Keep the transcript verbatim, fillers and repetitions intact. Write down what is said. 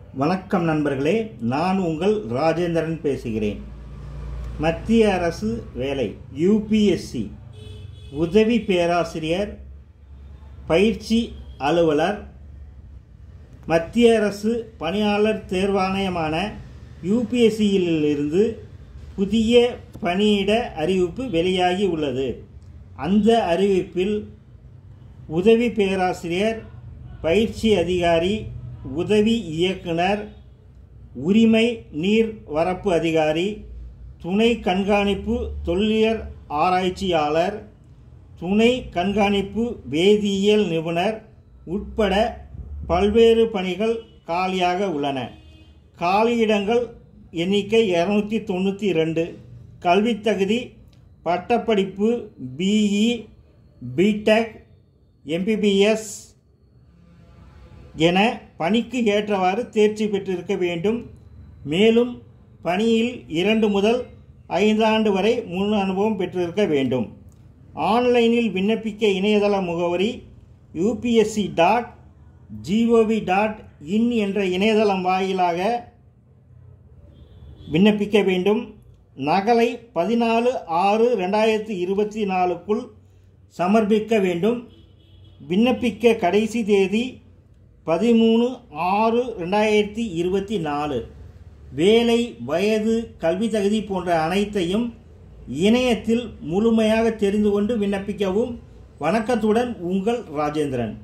வணக்கம் நண்பர்களே, நான் உங்கள் ராஜேந்திரன் பேசுகிறேன். மத்திய அரசு வேலை யூபிஎஸ்சி உதவி பேராசிரியர் பயிற்சி அலுவலர் மத்திய அரசு பணியாளர் தேர்வாணையமான யூபிஎஸ்சியிலிருந்து புதிய பணியிட அறிவிப்பு வெளியாகி உள்ளது. அந்த அறிவிப்பில் உதவி பேராசிரியர், பயிற்சி அதிகாரி, உதவி இயக்குனர், உரிமை நீர் வரப்பு அதிகாரி, துணை கண்காணிப்பு தொல்லியல் ஆராய்ச்சியாளர், துணை கண்காணிப்பு வேதியியல் நிபுணர் உட்பட பல்வேறு பணிகள் காலியாக உள்ளன. காலியிடங்கள் எண்ணிக்கை இருநூற்றி தொண்ணூற்றி ரெண்டு. கல்வித் தகுதி பட்டப்படிப்பு பிஇ, பிடெக், எம்பிபிஎஸ் என பணிக்கு ஏற்றவாறு தேர்ச்சி பெற்றிருக்க வேண்டும். மேலும் பணியில் இரண்டு முதல் ஐந்து ஆண்டு வரை முன் அனுபவம் பெற்றிருக்க வேண்டும். ஆன்லைனில் விண்ணப்பிக்க இணையதள முகவரி UPSC dot G O V dot in என்ற இணையதளம் வாயிலாக விண்ணப்பிக்க வேண்டும். நகலை பதினாலு ஆறு ரெண்டாயிரத்தி இருபத்தி நாலுக்குள் சமர்ப்பிக்க வேண்டும். விண்ணப்பிக்க கடைசி தேதி பதிமூணு ஆறு ரெண்டாயிரத்தி இருபத்தி நாலு. வேலை, வயது, கல்வி தகுதி போன்ற அனைத்தையும் இணையத்தில் முழுமையாக தெரிந்து கொண்டு விண்ணப்பிக்கவும். வணக்கத்துடன் உங்கள் ராஜேந்திரன்.